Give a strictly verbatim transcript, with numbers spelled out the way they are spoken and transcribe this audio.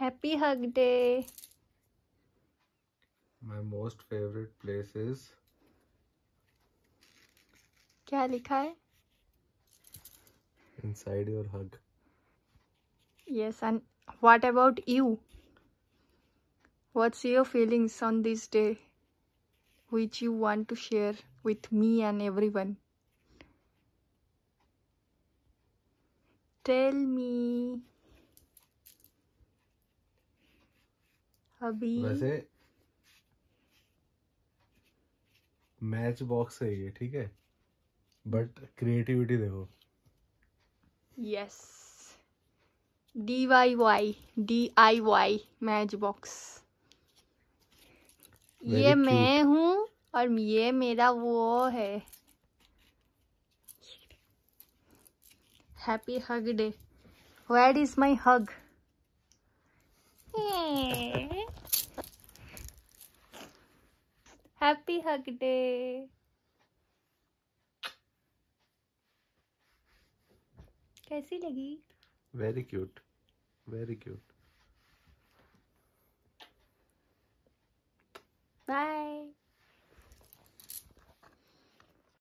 Happy hug day. My most favorite place is. क्या लिखा है? Inside your hug. Yes, and what about you? What's your feelings on this day, which you want to share with me and everyone? Tell me. अभी वैसे match box है ये, ठीक है, but creativity देखो. Yes, D Y Y D I Y match box. ये मैं हूँ और ये मेरा वो है. Happy hug day. Where is my hug? Happy hug day. कैसी लगी? Very cute, very cute. Bye.